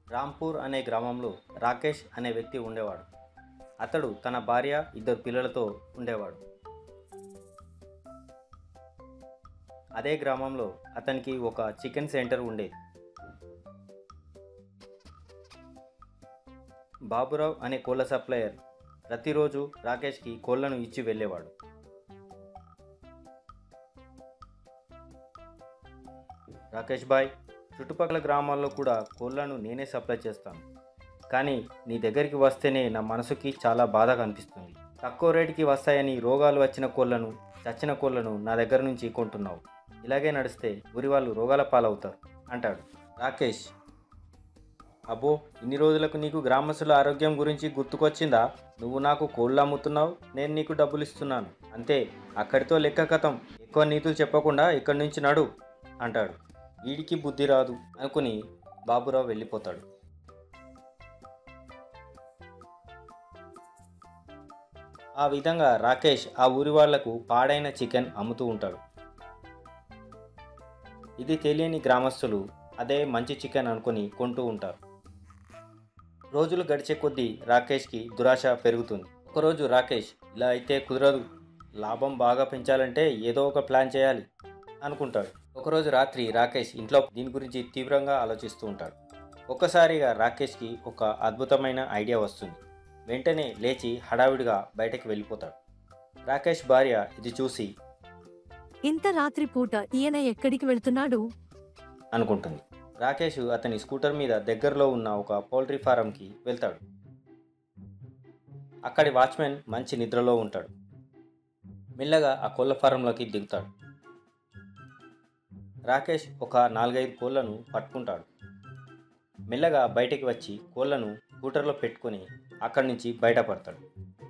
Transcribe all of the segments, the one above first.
రాంపూర్ అనే గ్రామంలో రాకేష్ అనే వ్యక్తి ఉండేవాడు. అతడు తన భార్య, 2 పిల్లలతో ఉండేవాడు. అదే గ్రామంలో అతనికి ఒక చికెన్ సెంటర్ ఉండేది. బాబురావు అనే కోళ్ళ సప్లయర్ ప్రతిరోజు రాకేష్కి కోళ్లను ఇచ్చి వెళ్ళేవాడు. రాకేష్ బాయ్, చుట్టుపక్కల గ్రామాల్లో కూడా కోళ్లను నేనే సప్లై చేస్తాను, కానీ నీ దగ్గరికి వస్తేనే నా మనసుకి చాలా బాధగా అనిపిస్తుంది. తక్కువ రేటుకి వస్తాయని రోగాలు వచ్చిన కోళ్లను, చచ్చిన కోళ్లను నా దగ్గర నుంచి కొంటున్నావు. ఇలాగే నడిస్తే ఊరి వాళ్ళు రోగాల పాలవుతారు అంటాడు. రాకేష్, అబ్బో, ఇన్ని రోజులకు నీకు గ్రామస్తుల ఆరోగ్యం గురించి గుర్తుకొచ్చిందా? నువ్వు నాకు కోళ్ళు అమ్ముతున్నావు, నేను నీకు డబ్బులు ఇస్తున్నాను, అంతే, అక్కడితో లెక్క కథం. ఎక్కువ నీతులు చెప్పకుండా ఇక్కడి నుంచి నడు అంటాడు. వీడికి బుద్ధి రాదు అనుకుని బాబురావు వెళ్ళిపోతాడు. ఆ విధంగా రాకేష్ ఆ ఊరి వాళ్లకు పాడైన చికెన్ అమ్ముతూ ఉంటాడు. ఇది తెలియని గ్రామస్తులు అదే మంచి చికెన్ అనుకుని కొంటూ ఉంటారు. రోజులు గడిచే కొద్దీ రాకేష్కి దురాశ పెరుగుతుంది. ఒకరోజు రాకేష్, ఇలా అయితే కుదరదు, లాభం బాగా పెంచాలంటే ఏదో ఒక ప్లాన్ చేయాలి అనుకుంటాడు. ఒకరోజు రాత్రి రాకేష్ ఇంట్లో దీని గురించి తీవ్రంగా ఆలోచిస్తూ ఉంటాడు. ఒక్కసారిగా రాకేష్కి ఒక అద్భుతమైన ఐడియా వస్తుంది. వెంటనే లేచి హడావిడిగా బయటకు వెళ్ళిపోతాడు. రాకేష్ భార్య ఇది చూసి, ఇంత రాత్రి పూట ఈయన ఎక్కడికి వెళ్తున్నాడు అనుకుంటుంది. రాకేష్ అతని స్కూటర్ మీద దగ్గరలో ఉన్న ఒక పౌల్ట్రీ ఫారంకి వెళ్తాడు. అక్కడి వాచ్మెన్ మంచి నిద్రలో ఉంటాడు. మెల్లగా ఆ కోళ్ళ ఫారంలోకి దిగుతాడు. రాకేష్ ఒక 4-5 కోళ్లను పట్టుకుంటాడు. మెల్లగా బయటికి వచ్చి కోళ్లను స్కూటర్లో పెట్టుకొని అక్కడి నుంచి బయటపడతాడు.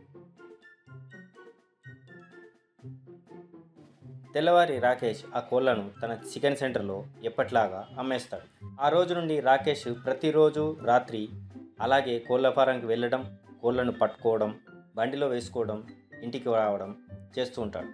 తెల్లవారి రాకేష్ ఆ కోళ్లను తన చికెన్ సెంటర్లో ఎప్పట్లాగా అమ్మేస్తాడు. ఆ రోజు నుండి రాకేష్ ప్రతిరోజు రాత్రి అలాగే కోళ్ళ ఫారంకి వెళ్ళడం, కోళ్లను పట్టుకోవడం, బండిలో వేసుకోవడం, ఇంటికి రావడం చేస్తూ ఉంటాడు.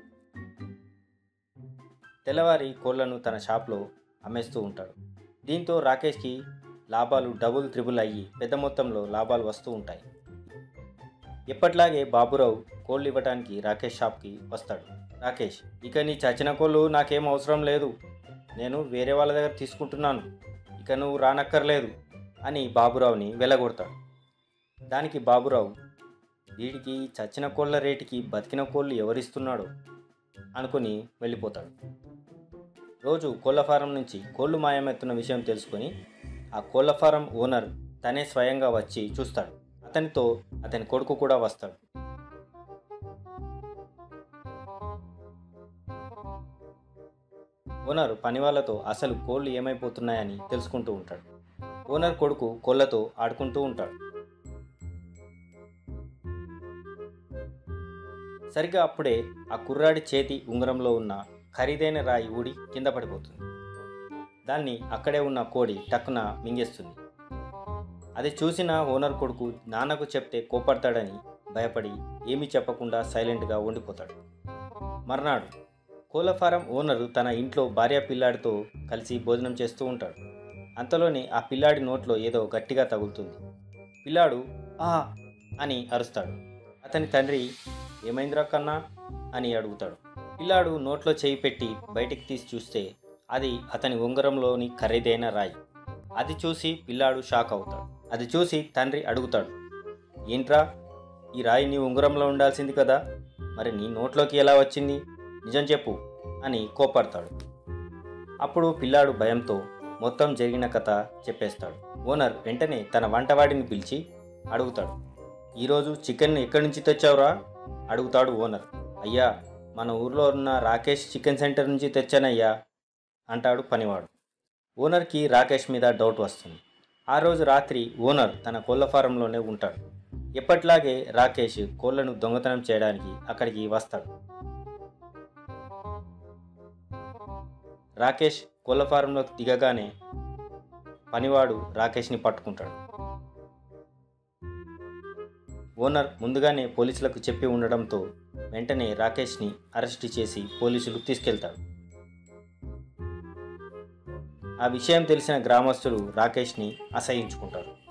తెల్లవారి కోళ్లను తన షాప్లో అమ్మేస్తూ ఉంటాడు. దీంతో రాకేష్కి లాభాలు డబుల్ త్రిబుల్ అయ్యి పెద్ద మొత్తంలో లాభాలు వస్తూ ఉంటాయి. ఎప్పట్లాగే బాబురావు కోళ్ళు ఇవ్వడానికి రాకేష్ షాప్కి వస్తాడు. రాకేష్, ఇక నీ చచ్చిన కోళ్ళు నాకేం అవసరం లేదు, నేను వేరే వాళ్ళ దగ్గర తీసుకుంటున్నాను, ఇక నువ్వు రానక్కర్లేదు అని బాబురావుని వెళ్ళగొడతాడు. దానికి బాబురావు, వీడికి చచ్చిన కోళ్ళ రేటుకి బతికిన కోళ్ళు ఎవరిస్తున్నాడో అనుకుని వెళ్ళిపోతాడు. రోజు కోళ్ళ ఫారం నుంచి కోళ్ళు మాయమెత్తున్న విషయం తెలుసుకొని ఆ కోళ్ళ ఫారం ఓనర్ తనే స్వయంగా వచ్చి చూస్తాడు. అతనితో అతని కొడుకు కూడా వస్తాడు. ఓనర్ పని వాళ్ళతో అసలు కోళ్ళు ఏమైపోతున్నాయని తెలుసుకుంటూ ఉంటాడు. ఓనర్ కొడుకు కోళ్ళతో ఆడుకుంటూ ఉంటాడు. సరిగా అప్పుడే ఆ కుర్రాడి చేతి ఉంగరంలో ఉన్న ఖరీదైన రాయి ఊడి కింద పడిపోతుంది. దాన్ని అక్కడే ఉన్న కోడి టక్కున మింగేస్తుంది. అది చూసిన ఓనర్ కొడుకు నాన్నకు చెప్తే కోపడతాడని భయపడి ఏమీ చెప్పకుండా సైలెంట్గా ఉండిపోతాడు. మర్నాడు కోళ్ళ ఫారం ఓనరు తన ఇంట్లో భార్య పిల్లాడితో కలిసి భోజనం చేస్తూ ఉంటాడు. అంతలోనే ఆ పిల్లాడి నోట్లో ఏదో గట్టిగా తగులుతుంది. పిల్లాడు ఆ అని అరుస్తాడు. అతని తండ్రి, ఏమైందిరా కన్నా అని అడుగుతాడు. పిల్లాడు నోట్లో చేయి పెట్టి బయటికి తీసి చూస్తే అది అతని ఉంగరంలోని ఖరీదైన రాయి. అది చూసి పిల్లాడు షాక్ అవుతాడు. అది చూసి తండ్రి అడుగుతాడు, ఏంట్రా, ఈ రాయి నీ ఉంగరంలో ఉండాల్సింది కదా, మరి నీ నోట్లోకి ఎలా వచ్చింది, నిజం చెప్పు అని కోపడతాడు. అప్పుడు పిల్లాడు భయంతో మొత్తం జరిగిన కథ చెప్పేస్తాడు. ఓనర్ వెంటనే తన వంటవాడిని పిలిచి అడుగుతాడు, ఈరోజు చికెన్ ఎక్కడి నుంచి తెచ్చావురా అడుగుతాడు ఓనర్. అయ్యా, మన ఊర్లో ఉన్న రాకేష్ చికెన్ సెంటర్ నుంచి తెచ్చానయ్యా అంటాడు పనివాడు. ఓనర్కి రాకేష్ మీద డౌట్ వస్తుంది. ఆ రోజు రాత్రి ఓనర్ తన కోళ్ళ ఫారంలోనే ఉంటాడు. ఎప్పట్లాగే రాకేష్ కోళ్లను దొంగతనం చేయడానికి అక్కడికి వస్తాడు. రాకేష్ కోళ్ళ ఫారంలోకి దిగగానే పనివాడు రాకేష్ని పట్టుకుంటాడు. ఓనర్ ముందుగానే పోలీసులకు చెప్పి ఉండడంతో వెంటనే రాకేష్ని అరెస్ట్ చేసి పోలీసులు తీసుకెళ్తాడు. ఆ విషయం తెలిసిన గ్రామస్తులు రాకేష్ని అసహించుకుంటారు.